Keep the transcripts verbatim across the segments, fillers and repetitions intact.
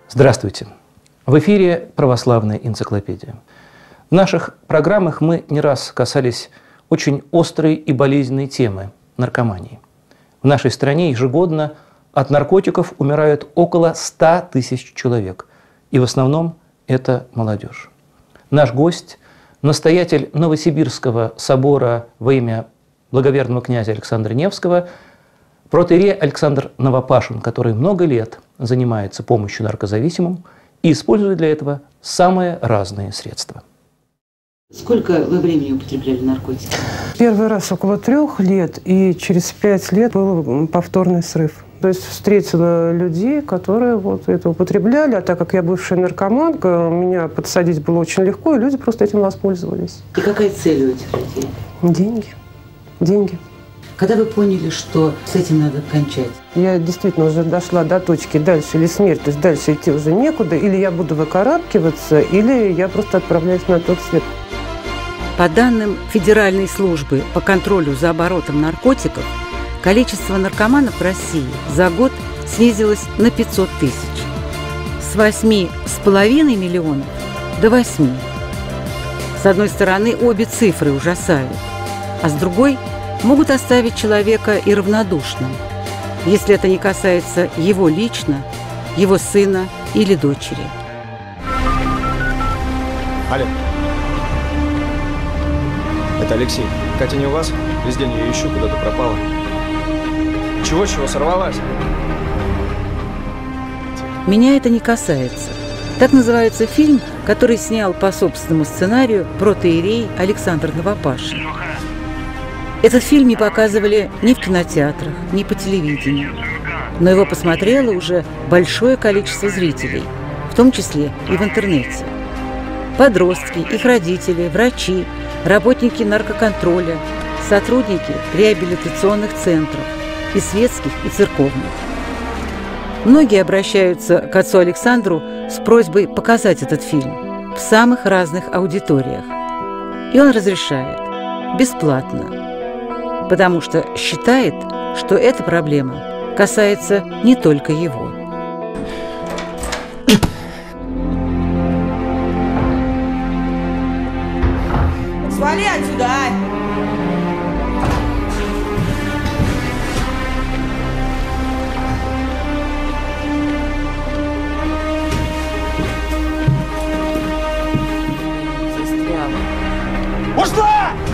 Здравствуйте! В эфире «Православная энциклопедия». В наших программах мы не раз касались очень острой и болезненной темы – наркомании. В нашей стране ежегодно от наркотиков умирают около ста тысяч человек, и в основном это молодежь. Наш гость – настоятель Новосибирского собора во имя благоверного князя Александра Невского, протоиерей Александр Новопашин, который много лет занимается помощью наркозависимым и использует для этого самые разные средства. Сколько вы времени употребляли наркотики? Первый раз около трех лет, и через пять лет был повторный срыв. То есть встретила людей, которые вот это употребляли, а так как я бывшая наркоманка, меня подсадить было очень легко, и люди просто этим воспользовались. И какая цель у этих людей? Деньги. Деньги. Когда вы поняли, что с этим надо кончать? Я действительно уже дошла до точки дальше или смерть, то есть дальше идти уже некуда, или я буду выкарабкиваться, или я просто отправляюсь на тот свет. По данным Федеральной службы по контролю за оборотом наркотиков, количество наркоманов в России за год снизилось на пятьсот тысяч. С восьми с половиной миллионов до восьми. С одной стороны, обе цифры ужасают, а с другой – могут оставить человека и равнодушным, если это не касается его лично, его сына или дочери. Алло. Это Алексей. Катя не у вас? Весь день ее ищу, куда-то пропала. Чего-чего, сорвалась? «Меня это не касается». Так называется фильм, который снял по собственному сценарию протоиерей Александр Новопашин. Этот фильм не показывали ни в кинотеатрах, ни по телевидению. Но его посмотрело уже большое количество зрителей, в том числе и в интернете. Подростки, их родители, врачи, работники наркоконтроля, сотрудники реабилитационных центров, и светских, и церковных. Многие обращаются к отцу Александру с просьбой показать этот фильм в самых разных аудиториях. И он разрешает бесплатно, потому что считает, что эта проблема касается не только его. Свали отсюда, а! Застряла. Ушла!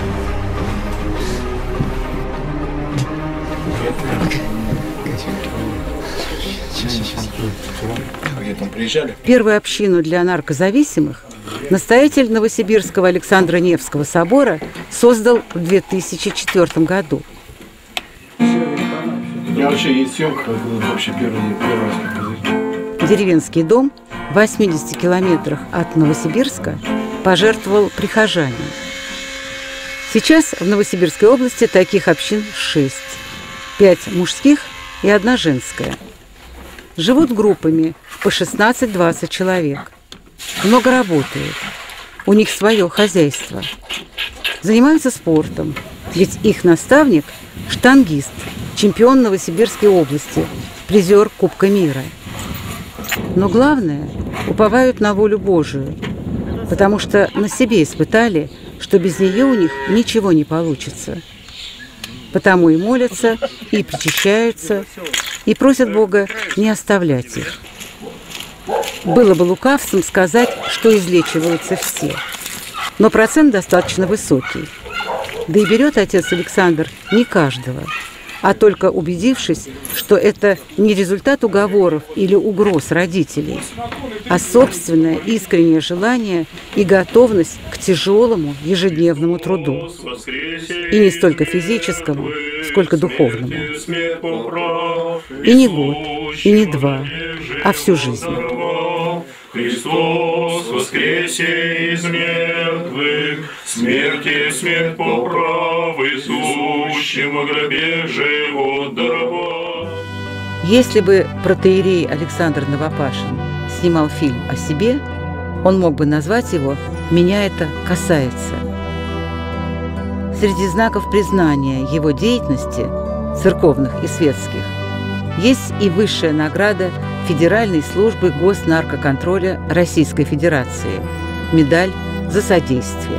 Где там приезжали? Первую общину для наркозависимых настоятель Новосибирского Александра Невского собора создал в две тысячи четвёртом году. У меня вообще есть съемка, вообще первый, первый раз. Деревенский дом в восьмидесяти километрах от Новосибирска пожертвовал прихожанин. Сейчас в Новосибирской области таких общин шесть. Пять мужских и одна женская. Живут группами по шестнадцать-двадцать человек. Много работают. У них свое хозяйство. Занимаются спортом, ведь их наставник – штангист, чемпион Новосибирской области, призер Кубка мира. Но главное – уповают на волю Божию, потому что на себе испытали, что без нее у них ничего не получится. Потому и молятся, и причащаются, и просят Бога не оставлять их. Было бы лукавством сказать, что излечиваются все. Но процент достаточно высокий. Да и берет отец Александр не каждого, а только убедившись, что это не результат уговоров или угроз родителей, а собственное искреннее желание и готовность к тяжелому ежедневному труду. И не столько физическому, сколько духовному. И не год, и не два, а всю жизнь. Христос воскресе из мертвых, смерти смерть поправы, сущим во гробе живот даровал. Если бы протоиерей Александр Новопашин снимал фильм о себе, он мог бы назвать его «Меня это касается». Среди знаков признания его деятельности, церковных и светских, есть и высшая награда Федеральной службы госнаркоконтроля Российской Федерации. Медаль за содействие.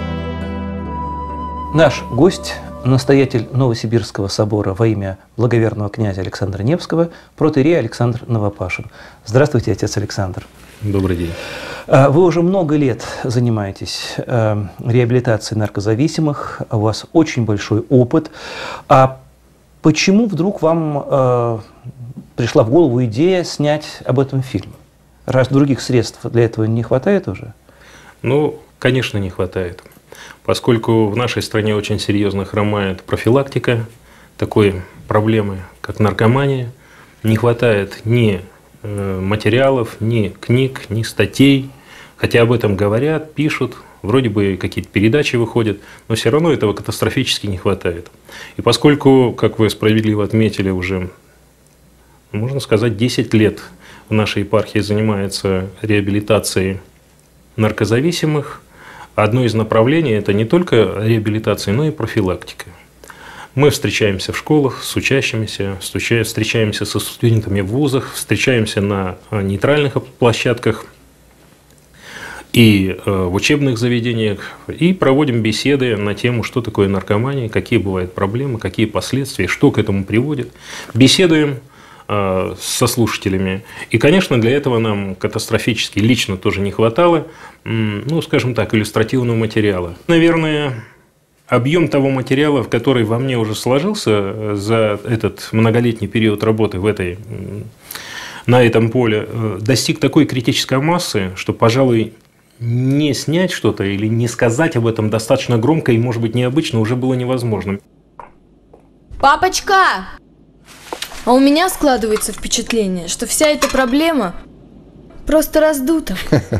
Наш гость – настоятель Новосибирского собора во имя благоверного князя Александра Невского, протоиерей Александр Новопашин. Здравствуйте, отец Александр. Добрый день. Вы уже много лет занимаетесь реабилитацией наркозависимых, у вас очень большой опыт. А почему вдруг вам пришла в голову идея снять об этом фильм? Раз других средств для этого не хватает уже? Ну, конечно, не хватает. Поскольку в нашей стране очень серьезно хромает профилактика такой проблемы, как наркомания, не хватает ни материалов, ни книг, ни статей, хотя об этом говорят, пишут, вроде бы какие-то передачи выходят, но все равно этого катастрофически не хватает. И поскольку, как вы справедливо отметили, уже, можно сказать, десять лет в нашей епархии занимается реабилитацией наркозависимых, одно из направлений – это не только реабилитация, но и профилактика. Мы встречаемся в школах с учащимися, встречаемся со студентами в вузах, встречаемся на нейтральных площадках и в учебных заведениях, и проводим беседы на тему, что такое наркомания, какие бывают проблемы, какие последствия, что к этому приводит. Беседуем со слушателями. И, конечно, для этого нам катастрофически лично тоже не хватало, ну, скажем так, иллюстративного материала. Наверное, объем того материала, который во мне уже сложился за этот многолетний период работы в этой, на этом поле, достиг такой критической массы, что, пожалуй, не снять что-то или не сказать об этом достаточно громко и, может быть, необычно уже было невозможно. Папочка! А у меня складывается впечатление, что вся эта проблема просто раздута.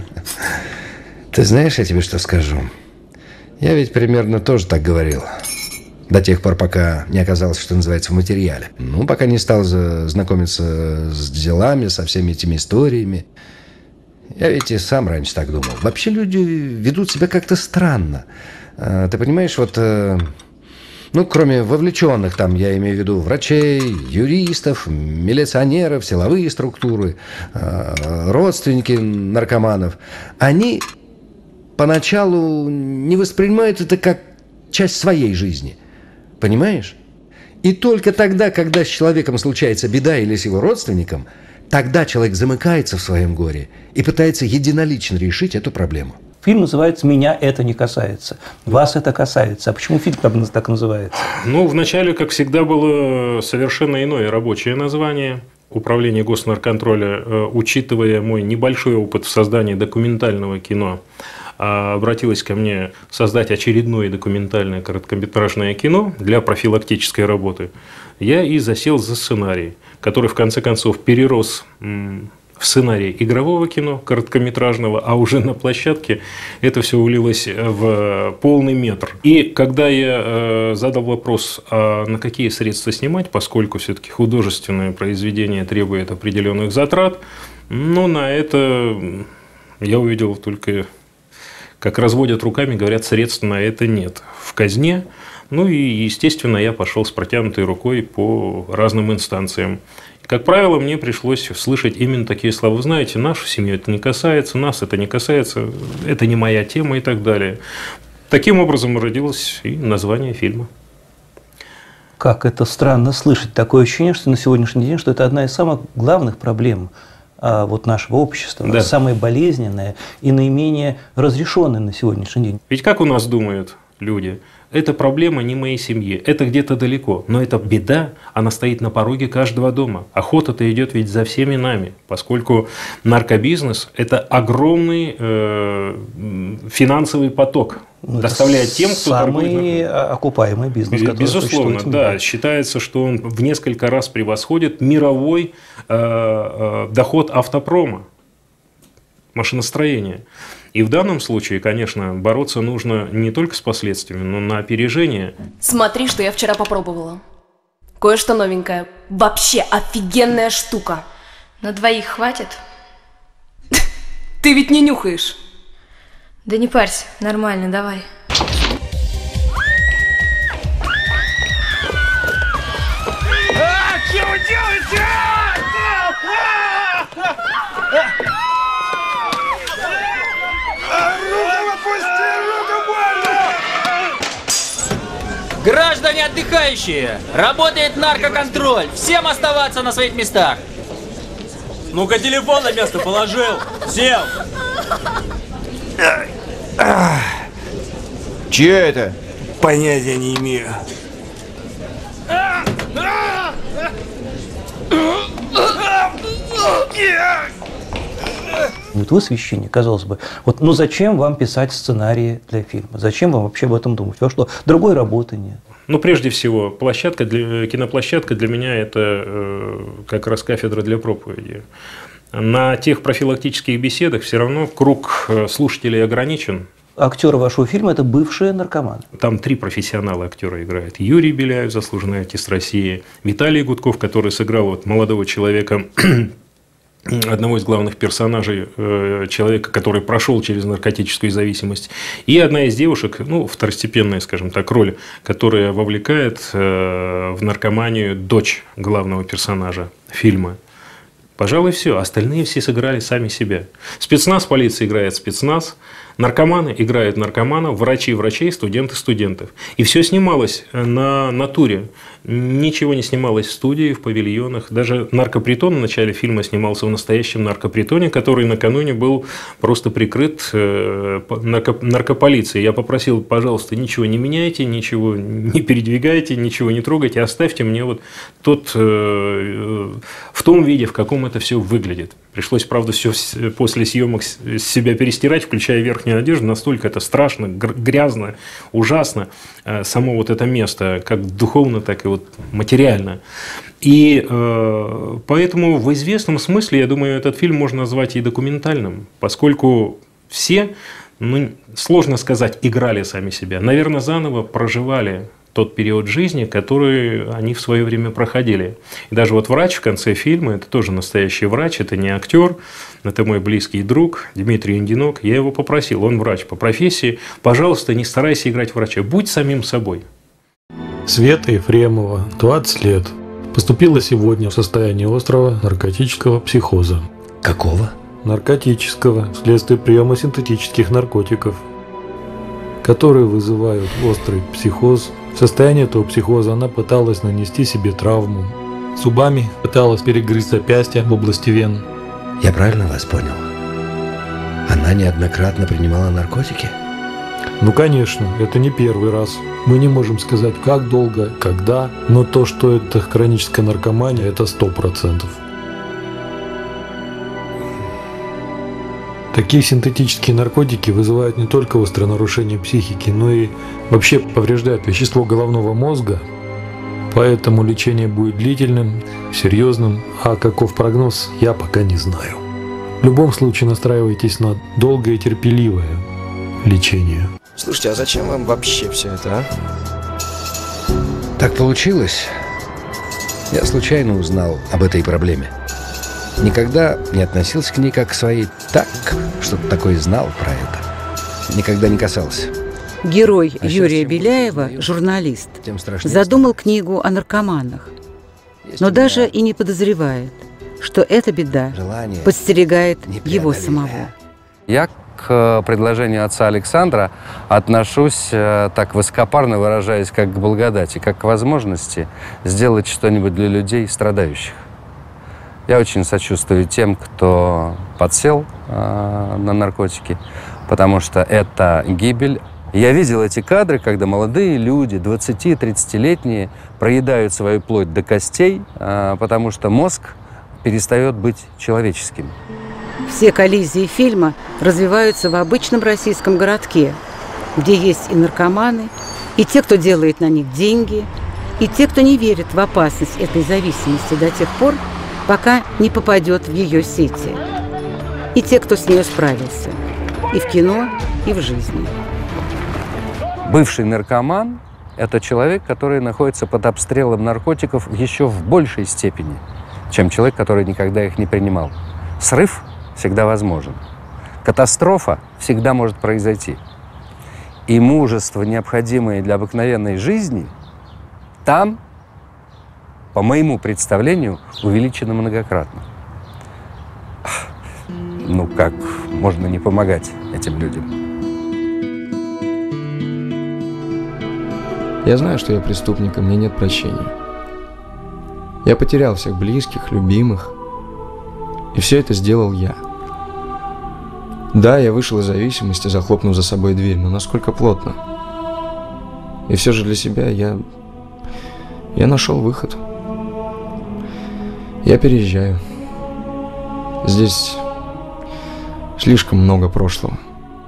Ты знаешь, я тебе что скажу? Я ведь примерно тоже так говорил. До тех пор, пока не оказался, что называется, в материале. Ну, пока не стал знакомиться с делами, со всеми этими историями. Я ведь и сам раньше так думал. Вообще люди ведут себя как-то странно. Ты понимаешь, вот... Ну, кроме вовлеченных, там, я имею в виду врачей, юристов, милиционеров, силовые структуры, родственники наркоманов, они поначалу не воспринимают это как часть своей жизни. Понимаешь? И только тогда, когда с человеком случается беда или с его родственником, тогда человек замыкается в своем горе и пытается единолично решить эту проблему. Фильм называется «Меня это не касается». Вас это касается. А почему фильм так называется? Ну, вначале, как всегда, было совершенно иное рабочее название. Управление госнаркоконтроля, учитывая мой небольшой опыт в создании документального кино, обратилась ко мне создать очередное документальное короткометражное кино для профилактической работы. Я и засел за сценарий, который, в конце концов, перерос в сценарий игрового кино, короткометражного, а уже на площадке это все улилось в полный метр. И когда я задал вопрос, а на какие средства снимать, поскольку все-таки художественное произведение требует определенных затрат, ну, на это я увидел только, как разводят руками, говорят, средств на это нет в казне. Ну и, естественно, я пошел с протянутой рукой по разным инстанциям. Как правило, мне пришлось слышать именно такие слова. Вы знаете, нашу семью это не касается, нас это не касается, это не моя тема и так далее. Таким образом родилось и название фильма. Как это странно слышать. Такое ощущение, что на сегодняшний день, что это одна из самых главных проблем а, вот нашего общества, да. Самая болезненная и наименее разрешенная на сегодняшний день. Ведь как у нас думают люди? Эта проблема не моей семьи, это где-то далеко. Но эта беда, она стоит на пороге каждого дома. Охота-то идет ведь за всеми нами, поскольку наркобизнес – это огромный э, финансовый поток, ну, доставляет тем, кто торгует. Самый окупаемый бизнес, который безусловно, да. Считается, что он в несколько раз превосходит мировой э, э, доход автопрома, машиностроения. И в данном случае, конечно, бороться нужно не только с последствиями, но на опережение. Смотри, что я вчера попробовала. Кое-что новенькое. Вообще офигенная штука. На двоих хватит? Ты ведь не нюхаешь. Да не парься, нормально, давай. А, что вы делаете? Граждане отдыхающие, работает наркоконтроль. Всем оставаться на своих местах. Ну-ка, телефон на место положил. Сел. Чье это? Понятия не имею. Вот вы священник, казалось бы, вот, ну зачем вам писать сценарии для фильма? Зачем вам вообще об этом думать? У вас что, другой работы нет? Ну, прежде всего, площадка для, киноплощадка для меня – это э, как раз кафедра для проповеди. На тех профилактических беседах все равно круг слушателей ограничен. Актеры вашего фильма – это бывшие наркоманы. Там три профессионала актера играют. Юрий Беляев, заслуженный артист России, Виталий Гудков, который сыграл вот молодого человека, одного из главных персонажей, человека, который прошел через наркотическую зависимость, и одна из девушек, ну, второстепенная, скажем так, роль, которая вовлекает в наркоманию дочь главного персонажа фильма. Пожалуй, все. Остальные все сыграли сами себя. Спецназ полиции играет спецназ, наркоманы играют наркоманов, врачи врачей, студенты студентов. И все снималось на натуре. Ничего не снималось в студии, в павильонах. Даже наркопритон в начале фильма снимался в настоящем наркопритоне, который накануне был просто прикрыт наркополицией. Я попросил, пожалуйста, ничего не меняйте, ничего не передвигайте, ничего не трогайте, оставьте мне вот тот, в том виде, в каком это все выглядит. Пришлось, правда, все после съемок с себя перестирать, включая верхнюю одежду. Настолько это страшно, грязно, ужасно. Само вот это место, как духовно, так и вот материально. И э, поэтому в известном смысле, я думаю, этот фильм можно назвать и документальным, поскольку все, ну, сложно сказать, играли сами себя. Наверное, заново проживали тот период жизни, который они в свое время проходили. И даже вот врач в конце фильма, это тоже настоящий врач, это не актер, это мой близкий друг Дмитрий Индинок. Я его попросил, он врач по профессии, пожалуйста, не старайся играть врача, будь самим собой. Света Ефремова, двадцать лет. Поступила сегодня в состоянии острого наркотического психоза. Какого? Наркотического, вследствие приема синтетических наркотиков, которые вызывают острый психоз. В состоянии этого психоза она пыталась нанести себе травму. Зубами пыталась перегрызть запястье в области вен. Я правильно вас понял? Она неоднократно принимала наркотики? Ну, конечно, это не первый раз. Мы не можем сказать, как долго, когда, но то, что это хроническая наркомания, это сто процентов. Такие синтетические наркотики вызывают не только острое нарушение психики, но и вообще повреждают вещество головного мозга. Поэтому лечение будет длительным, серьезным, а каков прогноз, я пока не знаю. В любом случае настраивайтесь на долгое и терпеливое лечение. Слушайте, а зачем вам вообще все это, а? Так получилось. Я случайно узнал об этой проблеме. Никогда не относился к ней как к своей. Так, что-то такое знал про это. Никогда не касался. Герой а Юрия Беляева, журналист, задумал книгу о наркоманах, но даже и не подозревает, что эта беда подстерегает его самого. Я к предложению отца Александра отношусь, так высокопарно выражаясь, как к благодати, как к возможности сделать что-нибудь для людей, страдающих. Я очень сочувствую тем, кто подсел э, на наркотики, потому что это гибель. Я видел эти кадры, когда молодые люди, двадцати-тридцатилетние, проедают свою плоть до костей, э, потому что мозг перестает быть человеческим. Все коллизии фильма развиваются в обычном российском городке, где есть и наркоманы, и те, кто делает на них деньги, и те, кто не верит в опасность этой зависимости до тех пор, пока не попадет в ее сети. И те, кто с ней справился. И в кино, и в жизни. Бывший наркоман – это человек, который находится под обстрелом наркотиков еще в большей степени, чем человек, который никогда их не принимал. Срыв всегда возможен. Катастрофа всегда может произойти. И мужество, необходимое для обыкновенной жизни, там, по моему представлению, увеличено многократно. Ну как можно не помогать этим людям? Я знаю, что я преступник, и мне нет прощения. Я потерял всех близких, любимых. И все это сделал я. Да, я вышел из зависимости, захлопнув за собой дверь, но насколько плотно. И все же для себя я... Я нашел выход. Я переезжаю. Здесь слишком много прошлого.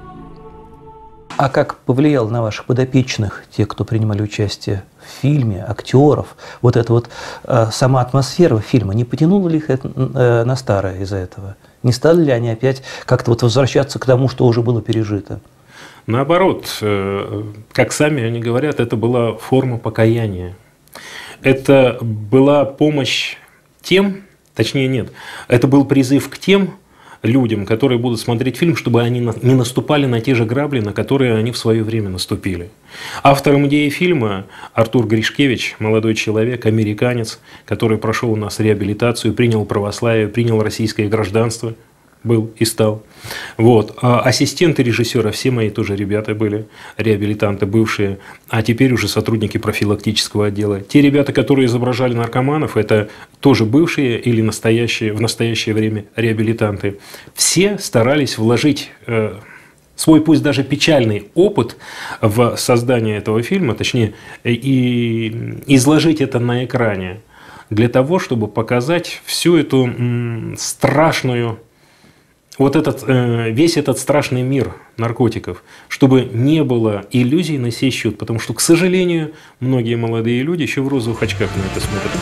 А как повлиял на ваших подопечных, те, кто принимали участие в фильме, актеров, вот эта вот э, сама атмосфера фильма, не потянула ли их это, э, на старое из-за этого? Не стали ли они опять как-то вот возвращаться к тому, что уже было пережито? Наоборот, э, как сами они говорят, это была форма покаяния. Это была помощь тем, точнее нет, это был призыв к тем людям, которые будут смотреть фильм, чтобы они не наступали на те же грабли, на которые они в свое время наступили. Автором идеи фильма Артур Гришкевич, молодой человек, американец, который прошел у нас реабилитацию, принял православие, принял российское гражданство, был и стал. Вот. А ассистенты режиссера, все мои тоже ребята были, реабилитанты бывшие, а теперь уже сотрудники профилактического отдела. Те ребята, которые изображали наркоманов, это тоже бывшие или настоящие, в настоящее время реабилитанты. Все старались вложить э, свой, пусть даже печальный опыт в создание этого фильма, точнее, и изложить это на экране, для того, чтобы показать всю эту м, страшную... Вот этот, весь этот страшный мир наркотиков, чтобы не было иллюзий на сей счет, потому что, к сожалению, многие молодые люди еще в розовых очках на это смотрят.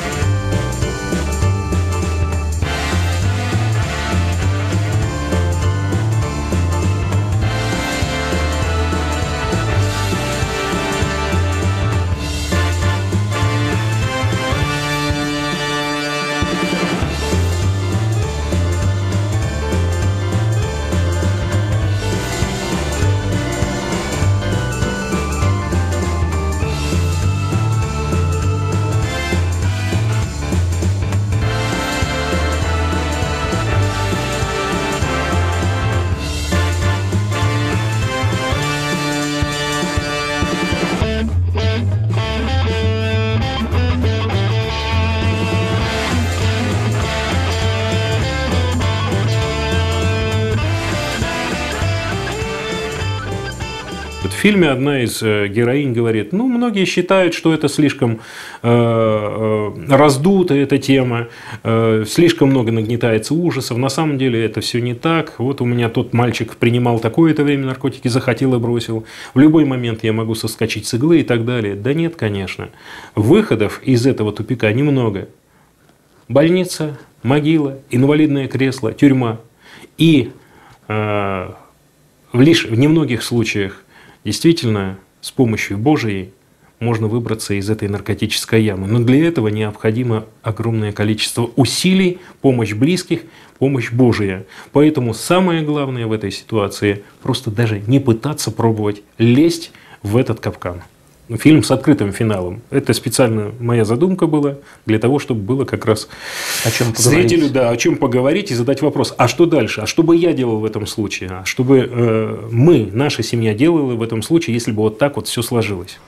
В фильме одна из героинь говорит, ну, многие считают, что это слишком э, раздутая эта тема, э, слишком много нагнетается ужасов. На самом деле это все не так. Вот у меня тот мальчик принимал такое-то время наркотики, захотел и бросил. В любой момент я могу соскочить с иглы и так далее. Да нет, конечно. Выходов из этого тупика немного. Больница, могила, инвалидное кресло, тюрьма. И э, лишь в немногих случаях действительно, с помощью Божией можно выбраться из этой наркотической ямы. Но для этого необходимо огромное количество усилий, помощь близких, помощь Божия. Поэтому самое главное в этой ситуации – просто даже не пытаться пробовать лезть в этот капкан. Фильм с открытым финалом. Это специально моя задумка была, для того, чтобы было как раз о чем зрителю, да, о чем поговорить и задать вопрос, а что дальше, а что бы я делал в этом случае, а что бы э, мы, наша семья делала в этом случае, если бы вот так вот все сложилось.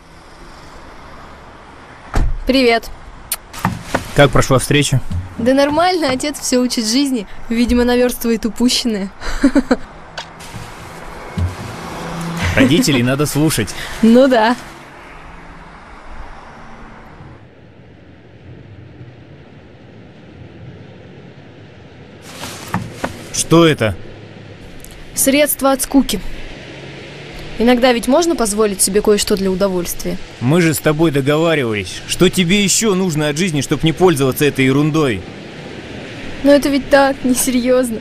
Привет. Как прошла встреча? Да нормально, отец все учит жизни, видимо, наверстывает упущенное. Родителей надо слушать. Ну да. Что это? Средство от скуки. Иногда ведь можно позволить себе кое-что для удовольствия. Мы же с тобой договаривались, что тебе еще нужно от жизни, чтобы не пользоваться этой ерундой. Но это ведь так, несерьезно.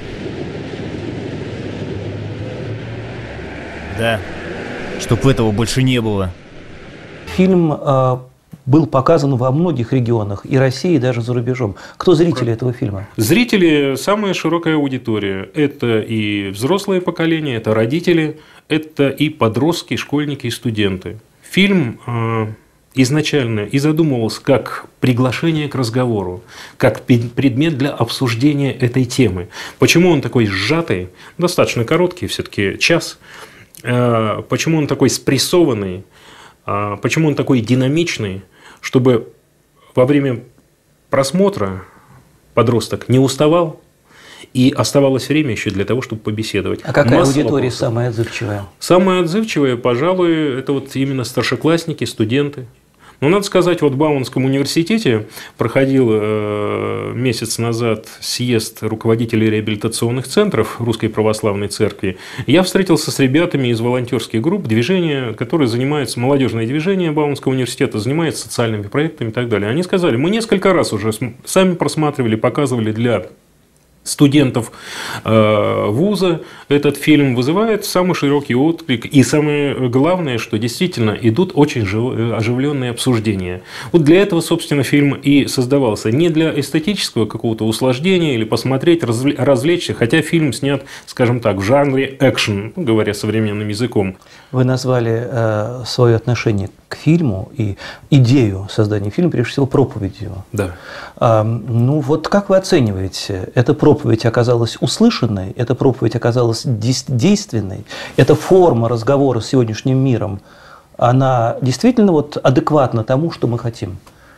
Да, чтоб этого больше не было. Фильм э, был показан во многих регионах и России, и даже за рубежом. Кто зрители этого фильма? Зрители – самая широкая аудитория. Это и взрослое поколение, это родители, это и подростки, школьники и студенты. Фильм э, изначально и задумывался как приглашение к разговору, как предмет для обсуждения этой темы. Почему он такой сжатый, достаточно короткий, все-таки час, э, почему он такой спрессованный? Почему он такой динамичный? Чтобы во время просмотра подросток не уставал, и оставалось время еще для того, чтобы побеседовать. А какая Масса аудитория вопросов. самая отзывчивая? Самая отзывчивая, пожалуй, это вот именно старшеклассники, студенты. Но надо сказать, вот в Бауманском университете проходил э, месяц назад съезд руководителей реабилитационных центров Русской Православной Церкви. Я встретился с ребятами из волонтерских групп, движения, которые занимаются, молодежное движение Бауманского университета, занимается социальными проектами и так далее. Они сказали, мы несколько раз уже сами просматривали, показывали для студентов э, вуза, этот фильм вызывает самый широкий отклик. И самое главное, что действительно идут очень жив... оживленные обсуждения. Вот для этого, собственно, фильм и создавался. Не для эстетического какого-то услаждения или посмотреть, развлечь, развлечься, хотя фильм снят, скажем так, в жанре экшен, говоря современным языком. Вы назвали э, свое отношение к фильму и идею создания фильма, прежде всего, проповедью. Да. А, ну вот как вы оцениваете? Эта проповедь оказалась услышанной, эта проповедь оказалась действенной, эта форма разговора с сегодняшним миром, она действительно вот адекватна тому, что мы хотим?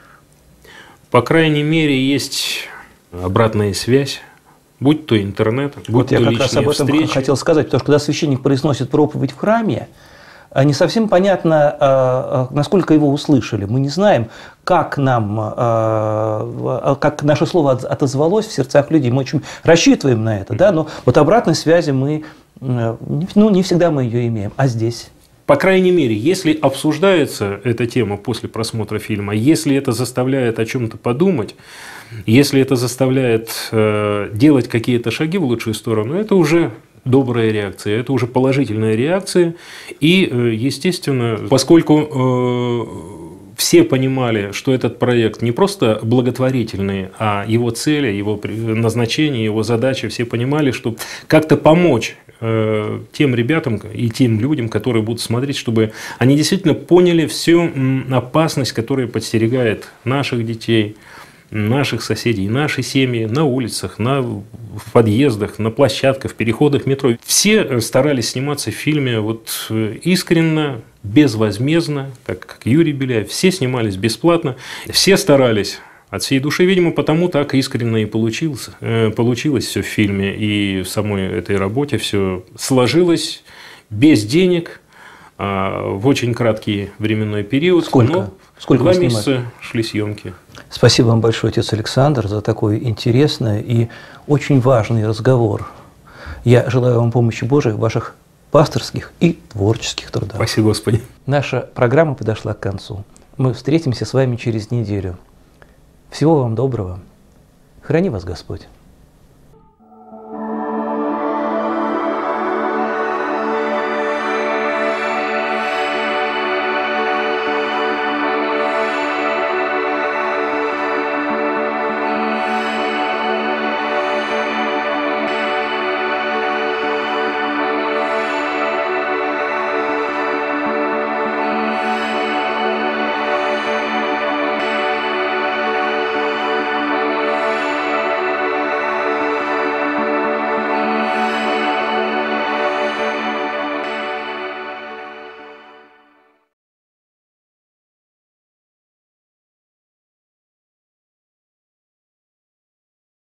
По крайней мере, есть обратная связь. Будь то интернет, будь вот то я как личные раз об этом встречи. хотел сказать, потому что когда священник произносит проповедь в храме, не совсем понятно, насколько его услышали. Мы не знаем, как нам, как наше слово отозвалось в сердцах людей. Мы очень рассчитываем на это, да? Но вот обратной связи мы, ну, не всегда мы ее имеем. А здесь? По крайней мере, если обсуждается эта тема после просмотра фильма, если это заставляет о чем-то подумать, если это заставляет э, делать какие-то шаги в лучшую сторону, это уже добрая реакция, это уже положительная реакция. И, э, естественно, поскольку э, все понимали, что этот проект не просто благотворительный, а его цели, его назначение, его задачи, все понимали, что как-то помочь тем ребятам и тем людям, которые будут смотреть, чтобы они действительно поняли всю опасность, которая подстерегает наших детей, наших соседей, наши семьи на улицах, на, в подъездах, на площадках, в переходах метро. Все старались сниматься в фильме вот искренне, безвозмездно, так как Юрий Беляев. Все снимались бесплатно, все старались от всей души, видимо, потому так искренне и получилось, получилось все в фильме и в самой этой работе. Все сложилось без денег, в очень краткий временной период. Сколько? Сколько Два месяца шли съемки. Спасибо вам большое, отец Александр, за такой интересный и очень важный разговор. Я желаю вам помощи Божией в ваших пасторских и творческих трудах. Спасибо, Господи. Наша программа подошла к концу. Мы встретимся с вами через неделю. Всего вам доброго. Храни вас Господь.